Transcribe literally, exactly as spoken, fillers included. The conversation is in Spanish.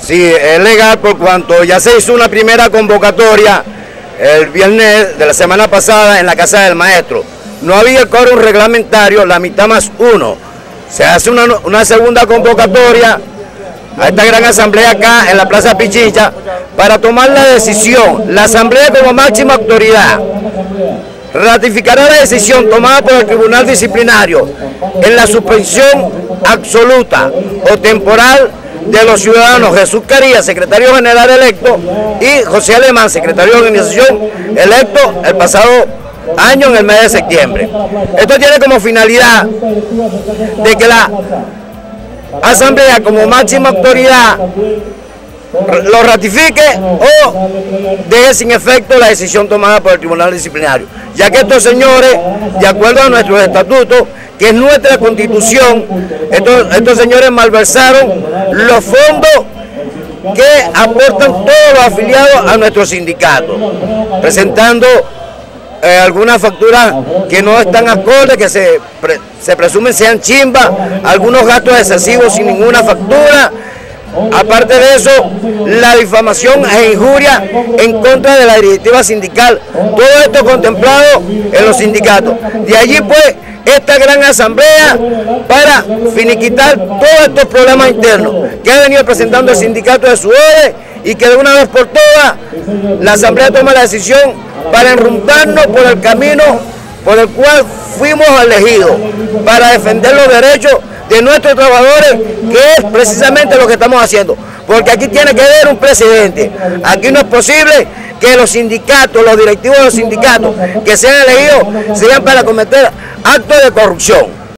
Sí, es legal por cuanto ya se hizo una primera convocatoria el viernes de la semana pasada en la Casa del Maestro. No había quórum reglamentario, la mitad más uno. Se hace una, una segunda convocatoria a esta gran asamblea acá en la Plaza Pichincha para tomar la decisión. La asamblea como máxima autoridad ratificará la decisión tomada por el Tribunal Disciplinario en la suspensión absoluta o temporal de los ciudadanos Jesús Carías, secretario general electo, y José Alemán, secretario de organización electo el pasado año en el mes de septiembre. Esto tiene como finalidad de que la asamblea como máxima autoridad lo ratifique o deje sin efecto la decisión tomada por el Tribunal Disciplinario, ya que estos señores, de acuerdo a nuestros estatutos, que es nuestra constitución, estos, estos señores malversaron los fondos que aportan todos los afiliados a nuestro sindicato, presentando eh, algunas facturas que no están acordes, que se, pre, se presumen sean chimbas, algunos gastos excesivos sin ninguna factura. Aparte de eso, la difamación e injuria en contra de la directiva sindical, todo esto contemplado en los sindicatos. De allí pues esta gran asamblea para finiquitar todos estos problemas internos que ha venido presentando el sindicato de SUEDE, y que de una vez por todas la asamblea toma la decisión para enrumbarnos por el camino por el cual fuimos elegidos, para defender los derechos de nuestros trabajadores, que es precisamente lo que estamos haciendo, porque aquí tiene que haber un presidente. Aquí no es posible que los sindicatos, los directivos de los sindicatos que sean elegidos, sean para cometer actos de corrupción.